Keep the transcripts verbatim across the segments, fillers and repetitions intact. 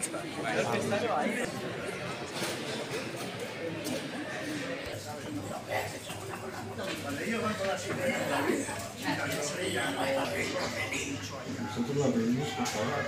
Nosotros la pedimos por favor.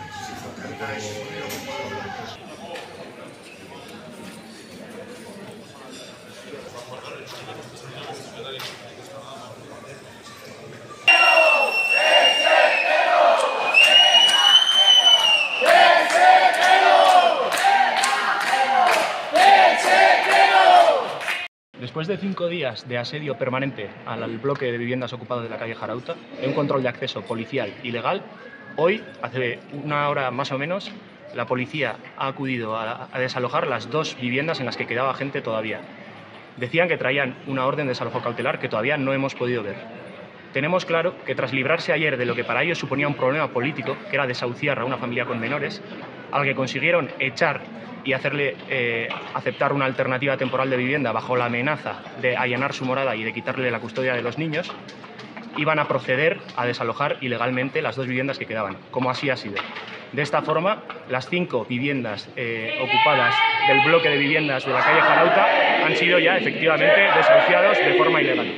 Después de cinco días de asedio permanente al bloque de viviendas ocupado de la calle Jarauta, de un control de acceso policial ilegal, hoy, hace una hora más o menos, la policía ha acudido a, a desalojar las dos viviendas en las que quedaba gente todavía. Decían que traían una orden de desalojo cautelar que todavía no hemos podido ver. Tenemos claro que tras librarse ayer de lo que para ellos suponía un problema político, que era desahuciar a una familia con menores, al que consiguieron echar y hacerle eh, aceptar una alternativa temporal de vivienda bajo la amenaza de allanar su morada y de quitarle la custodia de los niños, iban a proceder a desalojar ilegalmente las dos viviendas que quedaban, como así ha sido. De esta forma, las cinco viviendas eh, ocupadas del bloque de viviendas de la calle Jarauta han sido ya efectivamente desahuciados de forma ilegal.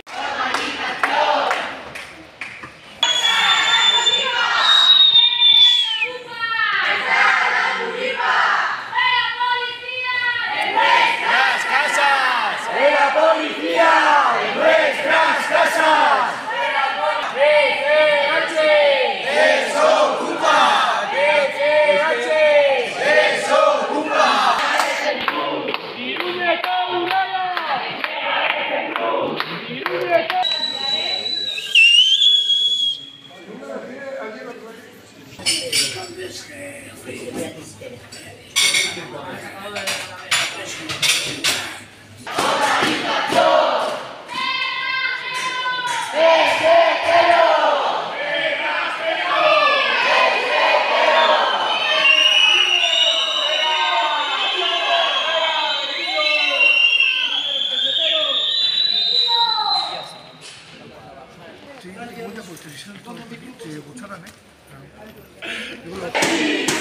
Sí, mucha posición, todo, sí, escucharan, ¿eh?